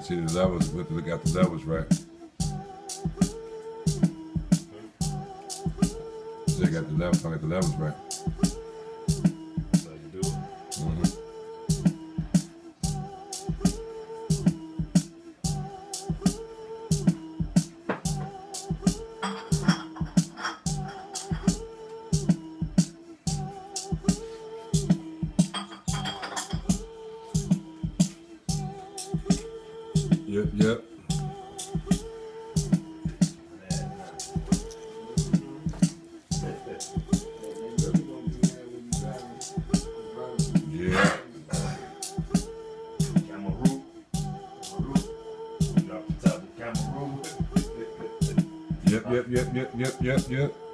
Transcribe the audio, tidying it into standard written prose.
See the levels, we have to look at the levels, right? So you got the levels, I got the levels right. That's how you do it. Yep, yep. Yeah. Cameroon. Drop the top of Cameroon. Yep.